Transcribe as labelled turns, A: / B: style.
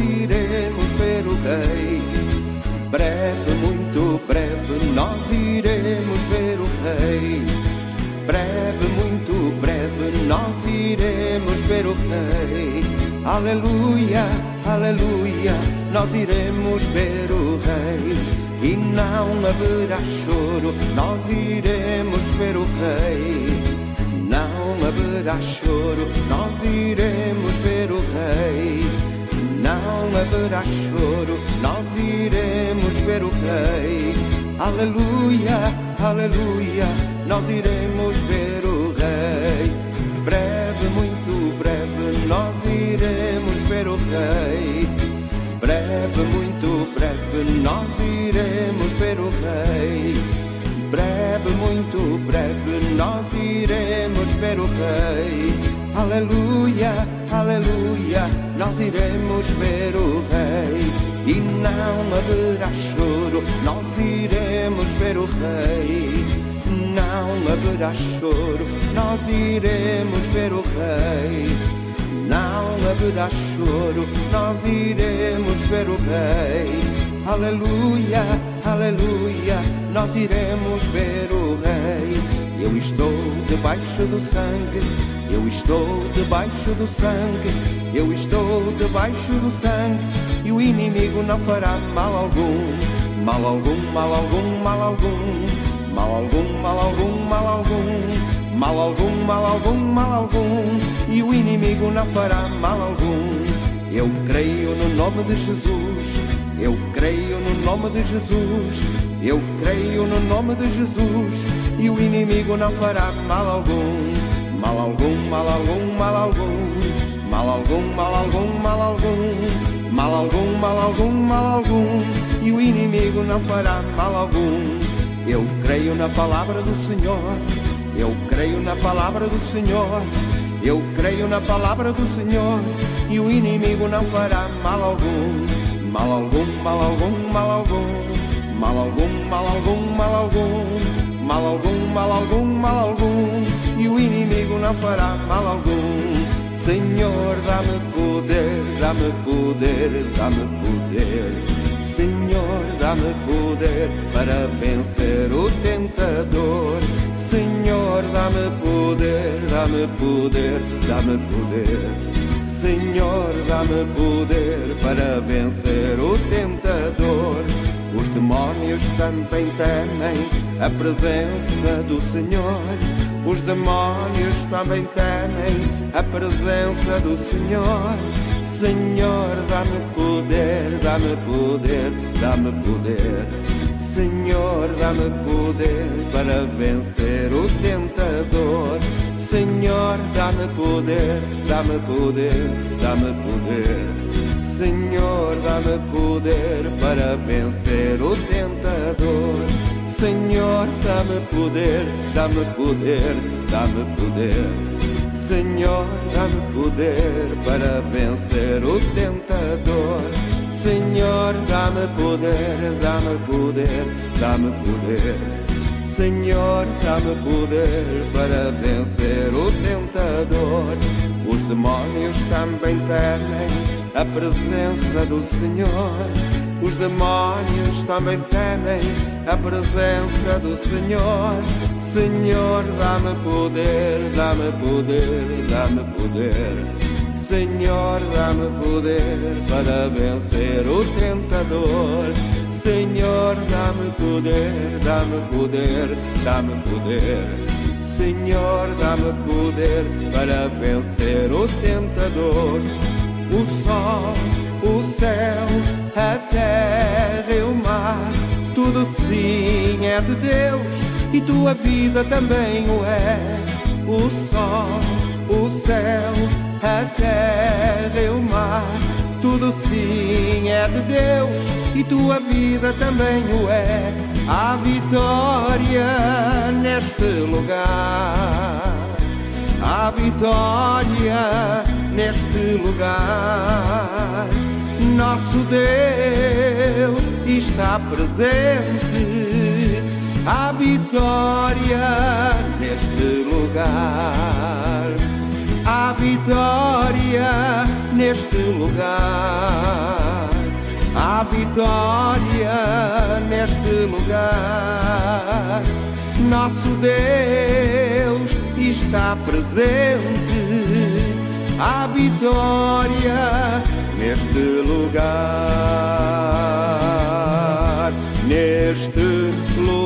A: iremos ver o Rei. Breve, muito breve, nós iremos ver o Rei. Breve, muito breve, nós iremos ver o Rei. Aleluia, aleluia, nós iremos ver o Rei. E não haverá choro, nós iremos ver o Rei. Não haverá choro, nós iremos ver o Rei. Não haverá choro, nós iremos ver o Rei. Aleluia, aleluia, nós iremos ver o Rei. Breve, muito breve, nós iremos ver o Rei. Breve, muito breve, nós iremos ver o Rei. Breve, muito breve, nós iremos ver o Rei. Aleluia, aleluia, nós iremos ver o Rei. E não haverá choro, nós iremos ver o Rei. Não haverá choro, nós iremos ver o Rei. Não haverá choro, nós iremos ver o Rei. Aleluia, aleluia, nós iremos ver o Rei. Eu estou debaixo do sangue, eu estou debaixo do sangue, eu estou debaixo do sangue, e o inimigo não fará mal algum, mal algum, mal algum, mal algum, mal algum, mal algum, mal algum, mal algum, mal algum, mal algum, e o inimigo não fará mal algum. Eu creio no nome de Jesus, eu creio no nome de Jesus, eu creio no nome de Jesus, e o inimigo não fará mal algum, mal algum, mal algum, mal algum, mal algum, mal algum, mal algum, mal algum, mal algum, mal algum, e o inimigo não fará mal algum. Eu creio na palavra do Senhor, eu creio na palavra do Senhor, eu creio na palavra do Senhor, e o inimigo não fará mal algum, mal algum, mal algum, mal algum, mal algum, mal algum, mal algum, mal algum, mal algum, mal algum, e o inimigo não fará mal algum. Senhor, dá-me poder, dá-me poder, dá-me poder. Senhor, dá-me poder para vencer o tentador. Senhor, dá-me poder, dá-me poder, dá-me poder. Senhor, dá-me poder para vencer o tentador. Os demónios também temem a presença do Senhor. Os demónios também temem a presença do Senhor. Senhor, dá-me poder, dá-me poder, dá-me poder. Senhor, dá-me poder para vencer o tentador. Senhor, dá-me poder, dá-me poder, dá-me poder. Senhor, dá-me poder para vencer o tentador. Senhor, dá-me poder, dá-me poder, dá-me poder. Senhor, dá-me poder para vencer o tentador. Senhor, dá-me poder, dá-me poder, dá-me poder. Senhor, dá-me poder para vencer o tentador. Os demónios também temem a presença do Senhor. Os demónios também temem a presença do Senhor. Senhor, dá-me poder, dá-me poder, dá-me poder. Senhor, dá-me poder para vencer o tentador. Senhor, dá-me poder, dá-me poder, dá-me poder. Senhor, dá-me poder para vencer o tentador. O sol, o céu, a terra e o mar, tudo sim é de Deus e tua vida também o é. O sol, o céu, a terra e o mar, tudo sim é de Deus e tua vida também o é. Há vitória neste lugar, há vitória neste lugar. Nosso Deus está presente, há vitória neste lugar, há vitória neste lugar. há vitória neste lugar. Nosso Deus está presente, há vitória neste lugar, neste lugar.